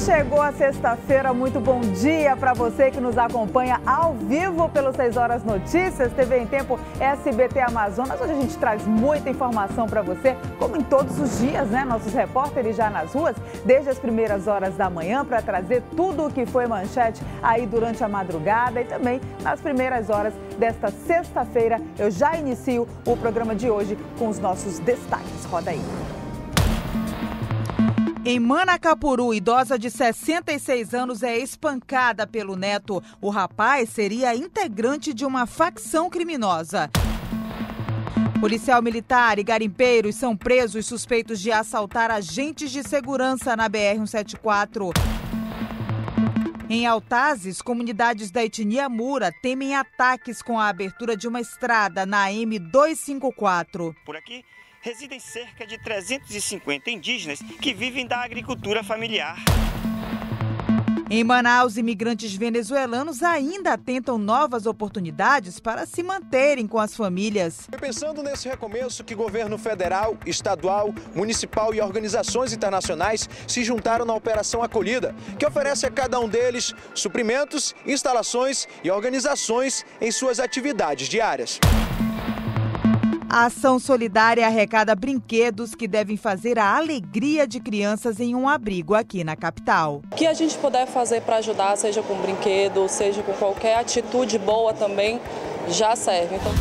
Chegou a sexta-feira, muito bom dia para você que nos acompanha ao vivo pelo 6 Horas Notícias, TV em Tempo, SBT Amazonas, onde a gente traz muita informação para você, como em todos os dias, né? Nossos repórteres já nas ruas, desde as primeiras horas da manhã, para trazer tudo o que foi manchete aí durante a madrugada e também nas primeiras horas desta sexta-feira. Eu já inicio o programa de hoje com os nossos destaques. Roda aí. Em Manacapuru, idosa de 66 anos é espancada pelo neto. O rapaz seria integrante de uma facção criminosa. Policial militar e garimpeiros são presos suspeitos de assaltar agentes de segurança na BR-174. Em Altazes, comunidades da etnia Mura temem ataques com a abertura de uma estrada na M254. Por aqui residem cerca de 350 indígenas que vivem da agricultura familiar. Em Manaus, imigrantes venezuelanos ainda tentam novas oportunidades para se manterem com as famílias. Pensando nesse recomeço que governo federal, estadual, municipal e organizações internacionais se juntaram na Operação Acolhida, que oferece a cada um deles suprimentos, instalações e organizações em suas atividades diárias. A ação solidária arrecada brinquedos que devem fazer a alegria de crianças em um abrigo aqui na capital. O que a gente puder fazer para ajudar, seja com brinquedo, seja com qualquer atitude boa também, já serve. Então...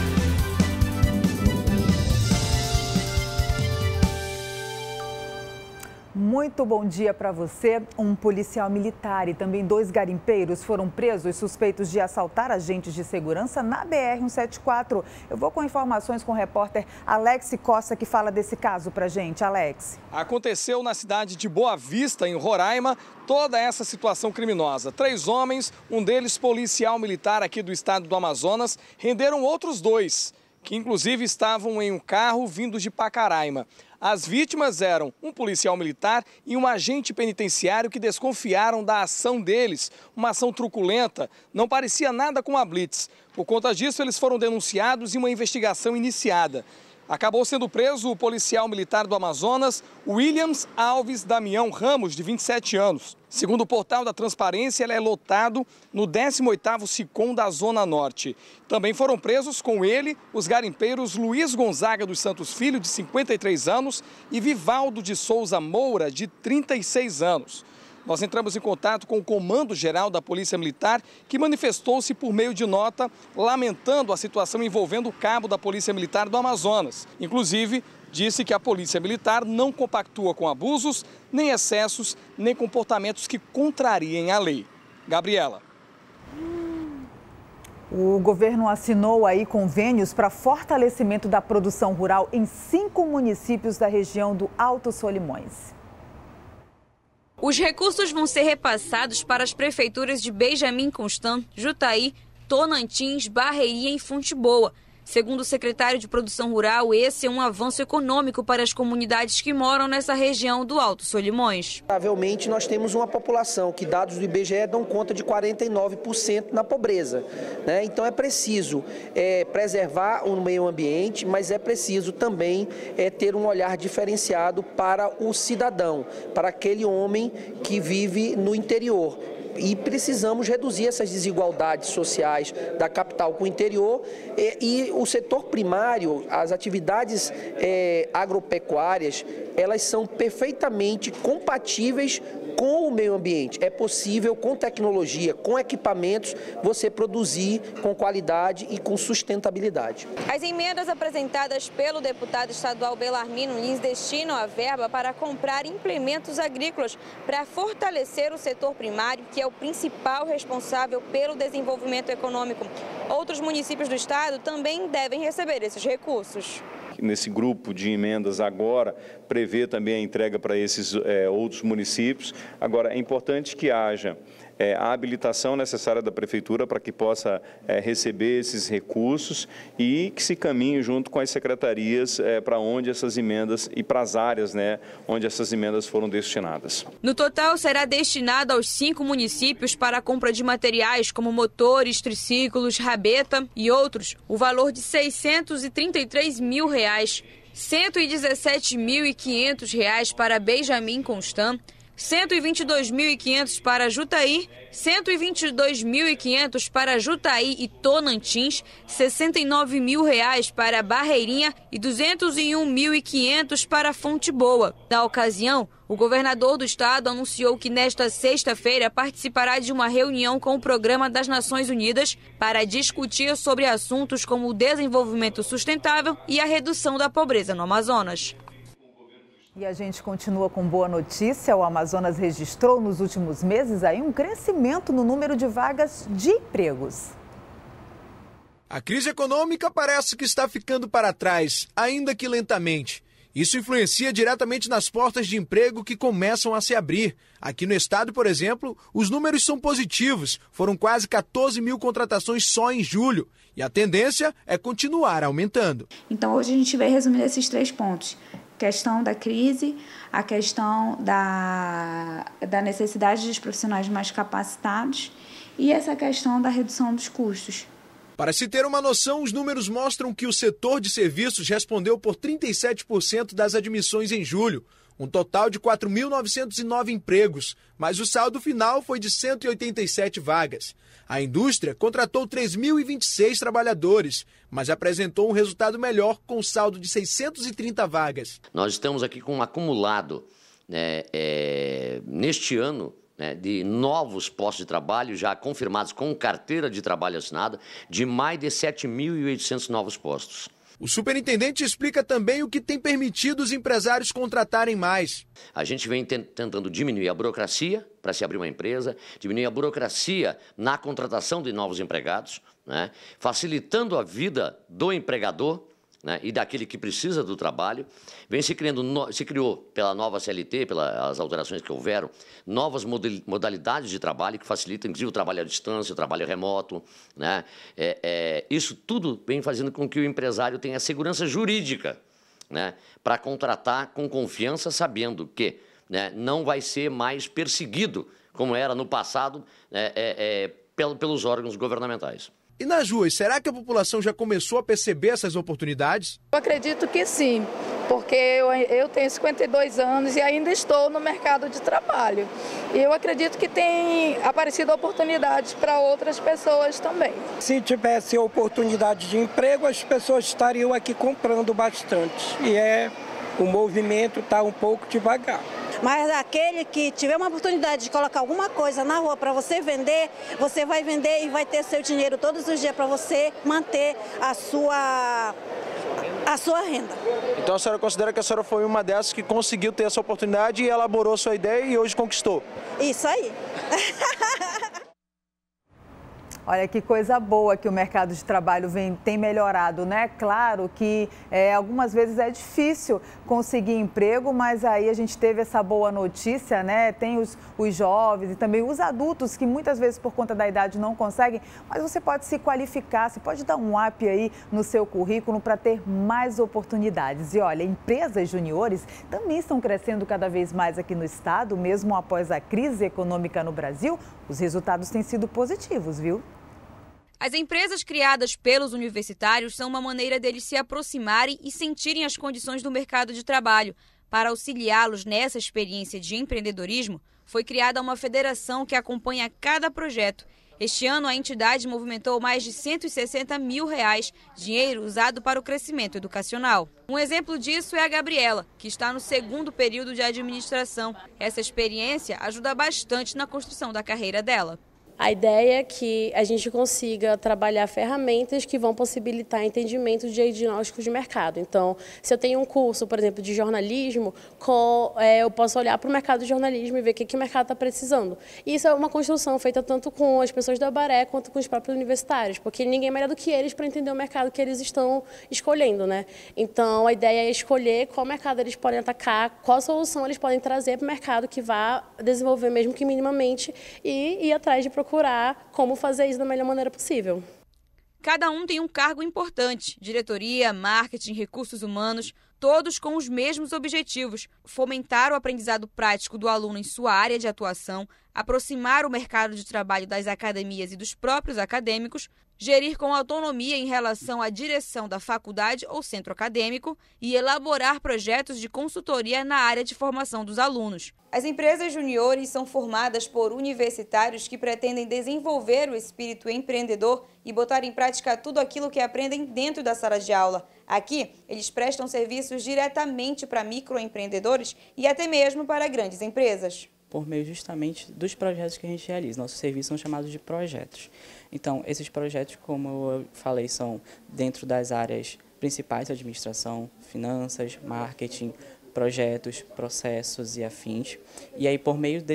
Muito bom dia para você. Um policial militar e também 2 garimpeiros foram presos suspeitos de assaltar agentes de segurança na BR-174. Eu vou com informações com o repórter Alex Costa, que fala desse caso para gente. Alex. Aconteceu na cidade de Boa Vista, em Roraima, toda essa situação criminosa. 3 homens, um deles policial militar aqui do estado do Amazonas, renderam outros 2, que inclusive estavam em um carro vindo de Pacaraima. As vítimas eram um policial militar e um agente penitenciário que desconfiaram da ação deles, uma ação truculenta, não parecia nada com a blitz. Por conta disso, eles foram denunciados e uma investigação iniciada. Acabou sendo preso o policial militar do Amazonas, Williams Alves Damião Ramos, de 27 anos. Segundo o portal da Transparência, ele é lotado no 18º SICOM da Zona Norte. Também foram presos com ele os garimpeiros Luiz Gonzaga dos Santos Filho, de 53 anos, e Vivaldo de Souza Moura, de 36 anos. Nós entramos em contato com o Comando-Geral da Polícia Militar, que manifestou-se por meio de nota, lamentando a situação envolvendo o cabo da Polícia Militar do Amazonas. Inclusive, disse que a Polícia Militar não compactua com abusos, nem excessos, nem comportamentos que contrariem a lei. Gabriela. O governo assinou aí convênios para fortalecimento da produção rural em 5 municípios da região do Alto Solimões. Os recursos vão ser repassados para as prefeituras de Benjamin Constant, Jutaí, Tonantins, Barreirinha e Fonte Boa. Segundo o secretário de Produção Rural, esse é um avanço econômico para as comunidades que moram nessa região do Alto Solimões. Provavelmente nós temos uma população que, dados do IBGE, dão conta de 49% na pobreza, né? Então é preciso preservar o meio ambiente, mas é preciso também ter um olhar diferenciado para o cidadão, para aquele homem que vive no interior. E precisamos reduzir essas desigualdades sociais da capital com o interior e o setor primário, as atividades agropecuárias, elas são perfeitamente compatíveis com o meio ambiente. É possível, com tecnologia, com equipamentos, você produzir com qualidade e com sustentabilidade. As emendas apresentadas pelo deputado estadual Belarmino Lins destinam a verba para comprar implementos agrícolas para fortalecer o setor primário, que é o principal responsável pelo desenvolvimento econômico. Outros municípios do estado também devem receber esses recursos. Nesse grupo de emendas agora, prevê também a entrega para esses outros municípios. Agora, é importante que haja a habilitação necessária da Prefeitura para que possa receber esses recursos e que se caminhe junto com as secretarias para onde essas emendas e para as áreas, né, onde essas emendas foram destinadas. No total, será destinado aos 5 municípios para a compra de materiais como motores, triciclos, rabeta e outros, o valor de R$ 633 mil, R$ 117.500 para Benjamin Constant, 122.500 para Jutaí, 122.500 para Jutaí e Tonantins, R$ 69.000 para Barreirinha e 201.500 para Fonte Boa. Na ocasião, o governador do estado anunciou que nesta sexta-feira participará de uma reunião com o Programa das Nações Unidas para discutir sobre assuntos como o desenvolvimento sustentável e a redução da pobreza no Amazonas. E a gente continua com boa notícia. O Amazonas registrou nos últimos meses aí um crescimento no número de vagas de empregos. A crise econômica parece que está ficando para trás, ainda que lentamente. Isso influencia diretamente nas portas de emprego que começam a se abrir. Aqui no estado, por exemplo, os números são positivos. Foram quase 14 mil contratações só em julho. E a tendência é continuar aumentando. Então, hoje a gente vai resumir esses 3 pontos. Questão da crise, a questão da necessidade dos profissionais mais capacitados e essa questão da redução dos custos. Para se ter uma noção, os números mostram que o setor de serviços respondeu por 37% das admissões em julho, um total de 4.909 empregos, mas o saldo final foi de 187 vagas. A indústria contratou 3.026 trabalhadores, mas apresentou um resultado melhor com saldo de 630 vagas. Nós estamos aqui com um acumulado neste ano de novos postos de trabalho já confirmados com carteira de trabalho assinada de mais de 7.800 novos postos. O superintendente explica também o que tem permitido os empresários contratarem mais. A gente vem tentando diminuir a burocracia para se abrir uma empresa, diminuir a burocracia na contratação de novos empregados, facilitando a vida do empregador e daquele que precisa do trabalho. Se criou pela nova CLT, pelas alterações que houveram, novas modalidades de trabalho que facilitam, inclusive, o trabalho à distância, o trabalho remoto. Isso tudo vem fazendo com que o empresário tenha segurança jurídica para contratar com confiança, sabendo que não vai ser mais perseguido, como era no passado, pelos órgãos governamentais. E nas ruas, será que a população já começou a perceber essas oportunidades? Eu acredito que sim, porque eu tenho 52 anos e ainda estou no mercado de trabalho. E eu acredito que tem aparecido oportunidades para outras pessoas também. Se tivesse oportunidade de emprego, as pessoas estariam aqui comprando bastante. E o movimento está um pouco devagar. Mas aquele que tiver uma oportunidade de colocar alguma coisa na rua para você vender, você vai vender e vai ter seu dinheiro todos os dias para você manter a sua renda. Então a senhora considera que a senhora foi uma dessas que conseguiu ter essa oportunidade e elaborou sua ideia e hoje conquistou? Isso aí. Olha que coisa boa que o mercado de trabalho tem melhorado, né? Claro que algumas vezes é difícil conseguir emprego, mas aí a gente teve essa boa notícia, né? Tem os jovens e também os adultos que muitas vezes por conta da idade não conseguem, mas você pode se qualificar, você pode dar um up aí no seu currículo para ter mais oportunidades. E olha, empresas juniores também estão crescendo cada vez mais aqui no estado, mesmo após a crise econômica no Brasil, os resultados têm sido positivos, viu? As empresas criadas pelos universitários são uma maneira deles se aproximarem e sentirem as condições do mercado de trabalho. Para auxiliá-los nessa experiência de empreendedorismo, foi criada uma federação que acompanha cada projeto. Este ano, a entidade movimentou mais de R$160 mil, dinheiro usado para o crescimento educacional. Um exemplo disso é a Gabriela, que está no 2º período de administração. Essa experiência ajuda bastante na construção da carreira dela. A ideia é que a gente consiga trabalhar ferramentas que vão possibilitar entendimento de diagnósticos de mercado. Então, se eu tenho um curso, por exemplo, de jornalismo, eu posso olhar para o mercado de jornalismo e ver o que o mercado está precisando. E isso é uma construção feita tanto com as pessoas da Abaré quanto com os próprios universitários, porque ninguém é melhor do que eles para entender o mercado que eles estão escolhendo, né? Então, a ideia é escolher qual mercado eles podem atacar, qual solução eles podem trazer para o mercado que vá desenvolver, mesmo que minimamente, e ir atrás de procurar como fazer isso da melhor maneira possível. Cada um tem um cargo importante: diretoria, marketing, recursos humanos, todos com os mesmos objetivos: fomentar o aprendizado prático do aluno em sua área de atuação, aproximar o mercado de trabalho das academias e dos próprios acadêmicos, gerir com autonomia em relação à direção da faculdade ou centro acadêmico e elaborar projetos de consultoria na área de formação dos alunos. As empresas juniores são formadas por universitários que pretendem desenvolver o espírito empreendedor e botar em prática tudo aquilo que aprendem dentro da sala de aula. Aqui, eles prestam serviços diretamente para microempreendedores e até mesmo para grandes empresas. Por meio justamente dos projetos que a gente realiza. Nossos serviços são chamados de projetos. Então, esses projetos, como eu falei, são dentro das áreas principais, administração, finanças, marketing, projetos, processos e afins. E aí, por meio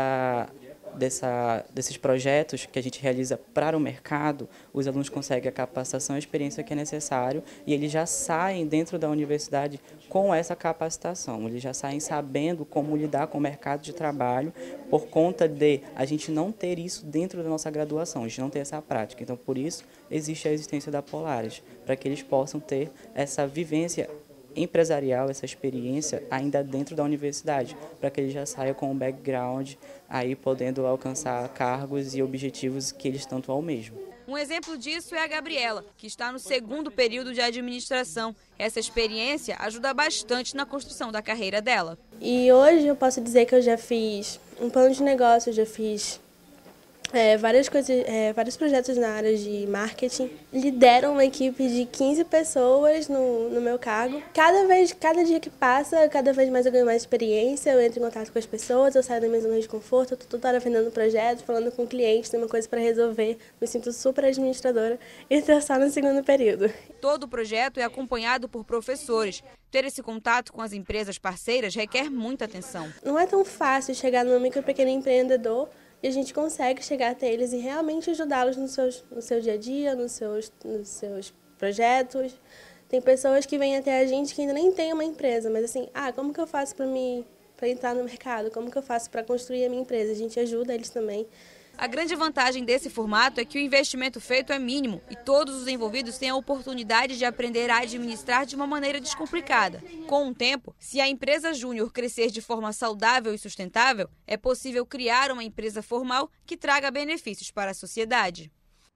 desses projetos que a gente realiza para o mercado, os alunos conseguem a capacitação e a experiência que é necessário e eles já saem dentro da universidade com essa capacitação. Eles já saem sabendo como lidar com o mercado de trabalho por conta de a gente não ter isso dentro da nossa graduação, a gente não ter essa prática. Então, por isso, existe a existência da Polaris, para que eles possam ter essa vivência empresarial, essa experiência ainda dentro da universidade, para que ele já saia com um background, aí podendo alcançar cargos e objetivos que eles tanto almejam. Um exemplo disso é a Gabriela, que está no 2º período de administração. Essa experiência ajuda bastante na construção da carreira dela. E hoje eu posso dizer que eu já fiz um plano de negócio, já fiz vários projetos na área de marketing. Lidero uma equipe de 15 pessoas no meu cargo. Cada dia que passa, cada vez mais eu ganho mais experiência, eu entro em contato com as pessoas, eu saio da minha zona de conforto, eu estou toda hora vendendo projetos, falando com clientes, tem uma coisa para resolver. Me sinto super administradora e estou só no 2º período. Todo o projeto é acompanhado por professores. Ter esse contato com as empresas parceiras requer muita atenção. Não é tão fácil chegar no micro e pequeno empreendedor e a gente consegue chegar até eles e realmente ajudá-los no seu dia a dia, nos seus projetos. Tem pessoas que vêm até a gente que ainda nem tem uma empresa, mas assim, como que eu faço para entrar no mercado? Como que eu faço para construir a minha empresa? A gente ajuda eles também. A grande vantagem desse formato é que o investimento feito é mínimo e todos os envolvidos têm a oportunidade de aprender a administrar de uma maneira descomplicada. Com o tempo, se a empresa júnior crescer de forma saudável e sustentável, é possível criar uma empresa formal que traga benefícios para a sociedade.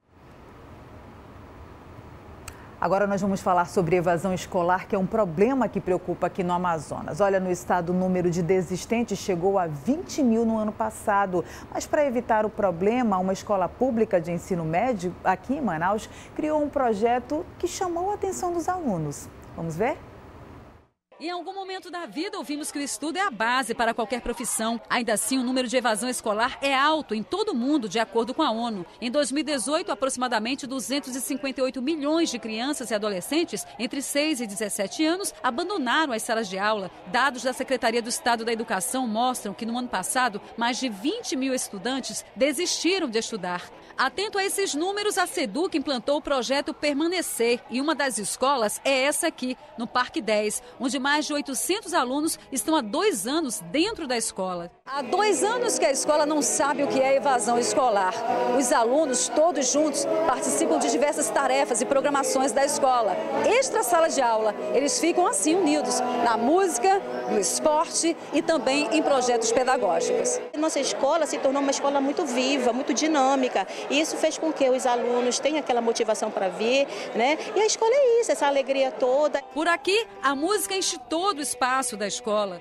Agora nós vamos falar sobre evasão escolar, que é um problema que preocupa aqui no Amazonas. Olha, no estado o número de desistentes chegou a 20 mil no ano passado. Mas para evitar o problema, uma escola pública de ensino médio aqui em Manaus criou um projeto que chamou a atenção dos alunos. Vamos ver? Em algum momento da vida, ouvimos que o estudo é a base para qualquer profissão. Ainda assim, o número de evasão escolar é alto em todo o mundo, de acordo com a ONU. Em 2018, aproximadamente 258 milhões de crianças e adolescentes entre 6 e 17 anos abandonaram as salas de aula. Dados da Secretaria do Estado da Educação mostram que no ano passado, mais de 20 mil estudantes desistiram de estudar. Atento a esses números, a SEDUC implantou o projeto Permanecer e uma das escolas é essa aqui, no Parque 10, onde mais de 800 alunos estão há 2 anos dentro da escola. Há 2 anos que a escola não sabe o que é evasão escolar. Os alunos, todos juntos, participam de diversas tarefas e programações da escola. Extra sala de aula, eles ficam assim unidos na música, no esporte e também em projetos pedagógicos. Nossa escola se tornou uma escola muito viva, muito dinâmica. E isso fez com que os alunos tenham aquela motivação para vir, né? E a escola é isso, essa alegria toda. Por aqui, a música enche todo o espaço da escola.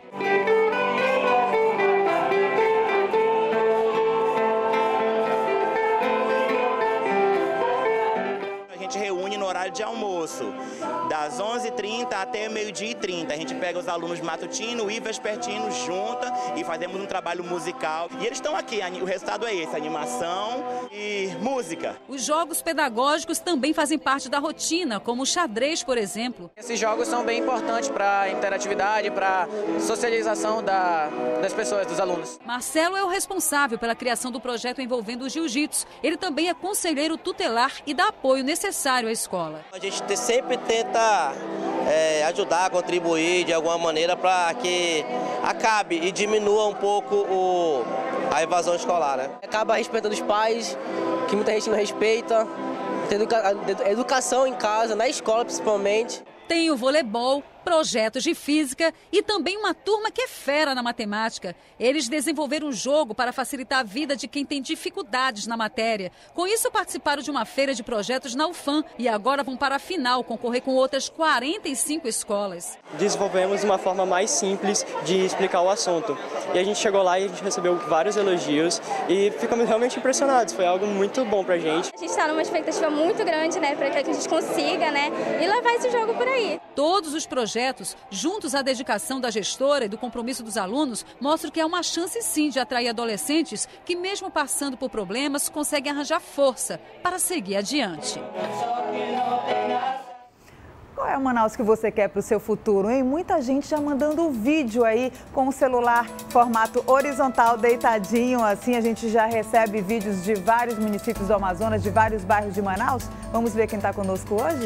A gente reúne no horário de almoço, das 11h30 até meio-dia e 30. A gente pega os alunos matutino e vespertino, junta e fazemos um trabalho musical. E eles estão aqui, o resultado é esse, animação e música. Os jogos pedagógicos também fazem parte da rotina, como o xadrez, por exemplo. Esses jogos são bem importantes para a interatividade, para a socialização das pessoas, dos alunos. Marcelo é o responsável pela criação do projeto envolvendo o jiu-jitsu. Ele também é conselheiro tutelar e dá apoio necessário à escola. A gente sempre tenta ajudar, contribuir de alguma maneira para que acabe e diminua um pouco a evasão escolar, né? Acaba respeitando os pais, que muita gente não respeita, educação em casa, na escola principalmente. Tem o voleibol, projetos de física e também uma turma que é fera na matemática. Eles desenvolveram um jogo para facilitar a vida de quem tem dificuldades na matéria. Com isso, participaram de uma feira de projetos na UFAM e agora vão para a final concorrer com outras 45 escolas. Desenvolvemos uma forma mais simples de explicar o assunto. E a gente chegou lá e a gente recebeu vários elogios e ficamos realmente impressionados. Foi algo muito bom pra gente. A gente está numa expectativa muito grande, né, para que a gente consiga, né, e levar esse jogo por aí. Todos os projetos, juntos à dedicação da gestora e do compromisso dos alunos, mostram que há uma chance sim de atrair adolescentes que, mesmo passando por problemas, conseguem arranjar força para seguir adiante. Qual é a Manaus que você quer para o seu futuro, hein? Muita gente já mandando vídeo aí com o celular formato horizontal, deitadinho. Assim a gente já recebe vídeos de vários municípios do Amazonas, de vários bairros de Manaus. Vamos ver quem está conosco hoje?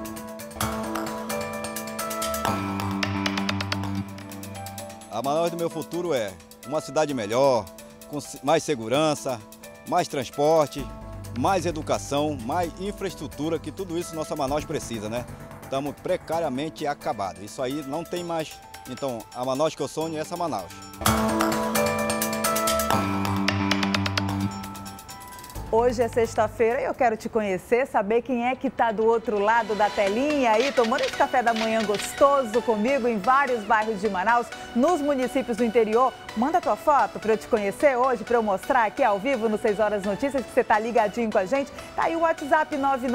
A Manaus do meu futuro é uma cidade melhor, com mais segurança, mais transporte, mais educação, mais infraestrutura, que tudo isso nossa Manaus precisa, né? Estamos precariamente acabados. Isso aí não tem mais. Então, a Manaus que eu sonho é essa Manaus. Hoje é sexta-feira e eu quero te conhecer, saber quem é que está do outro lado da telinha aí, tomando esse café da manhã gostoso comigo em vários bairros de Manaus, nos municípios do interior. Manda tua foto para eu te conhecer hoje, para eu mostrar aqui ao vivo no 6 Horas Notícias, que você está ligadinho com a gente. Tá aí o WhatsApp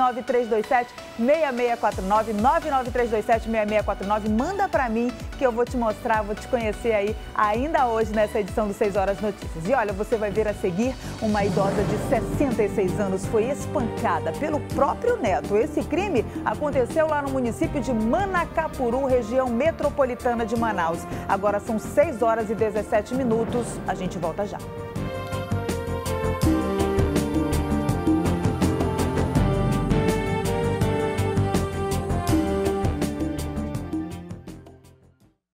99327-6649, 99327-6649. Manda para mim que eu vou te mostrar, vou te conhecer aí ainda hoje nessa edição do 6 Horas Notícias. E olha, você vai ver a seguir uma idosa de 66 anos foi espancada pelo próprio neto. Esse crime aconteceu lá no município de Manacapuru, região metropolitana de Manaus. Agora são 6 horas e 17 minutos. A gente volta já.